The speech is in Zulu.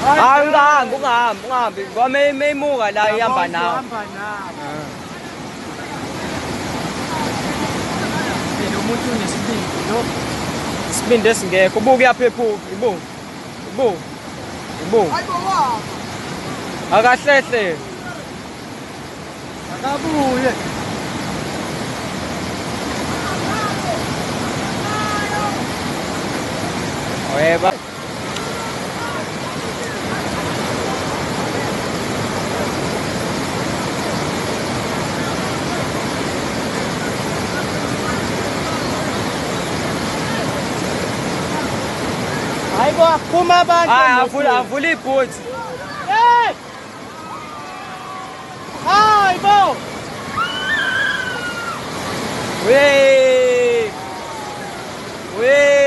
Ungahambi ngoba meyimuka la ihamba nawe. Lo muntu unesibindi lo. Isibindi esingekho ubuke uyaphephuka ibu. Akahlehle. Akabuye. Weba. Hayibo aphuma abantu. Avula ibhuthi. Hey! Hayibo! Wey!